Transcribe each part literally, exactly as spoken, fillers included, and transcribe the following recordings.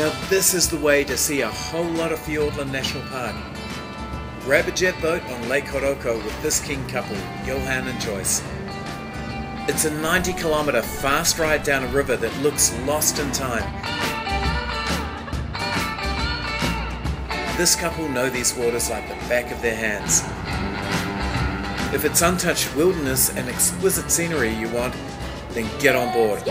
Now this is the way to see a whole lot of Fiordland National Park. Grab a jet boat on Lake Hauroko with this king couple, Johan and Joyce. It's a ninety kilometre fast ride down a river that looks lost in time. This couple know these waters like the back of their hands. If it's untouched wilderness and exquisite scenery you want, then get on board.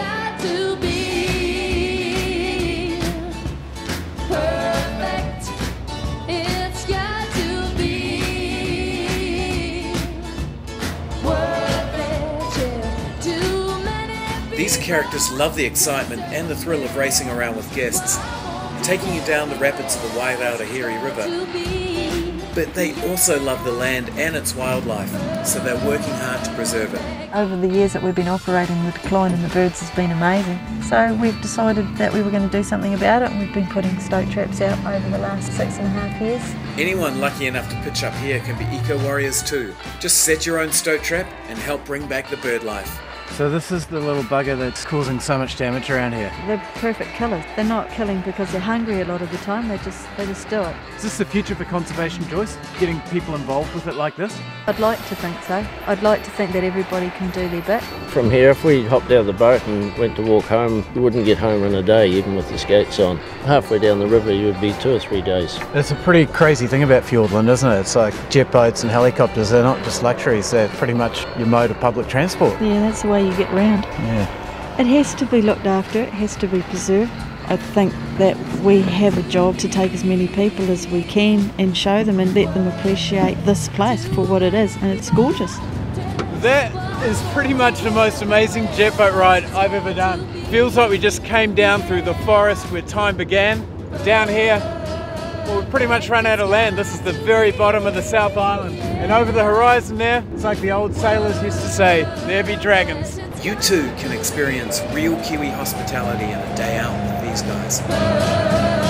These characters love the excitement and the thrill of racing around with guests, taking you down the rapids of the Wairaurahiri River. But they also love the land and its wildlife, so they're working hard to preserve it. Over the years that we've been operating, the decline in the birds has been amazing. So we've decided that we were going to do something about it, and we've been putting stoat traps out over the last six and a half years. Anyone lucky enough to pitch up here can be eco-warriors too. Just set your own stoat trap and help bring back the bird life. So this is the little bugger that's causing so much damage around here. They're perfect killers. They're not killing because they're hungry a lot of the time, they just they just do it. Is this the future for conservation, Joyce? Getting people involved with it like this? I'd like to think so. I'd like to think that everybody can do their bit. From here, if we hopped out of the boat and went to walk home, you wouldn't get home in a day, even with the skates on. Halfway down the river, you would be two or three days. It's a pretty crazy thing about Fiordland, isn't it? It's like jet boats and helicopters, they're not just luxuries, they're pretty much your mode of public transport. Yeah, that's the way you get round. Yeah. It has to be looked after, it has to be preserved. I think that we have a job to take as many people as we can and show them and let them appreciate this place for what it is, and it's gorgeous. That is pretty much the most amazing jet boat ride I've ever done. Feels like we just came down through the forest where time began. Down here, well, we've pretty much run out of land. This is the very bottom of the South Island. And over the horizon there, it's like the old sailors used to say, there be dragons. You too can experience real Kiwi hospitality in a day out with these guys.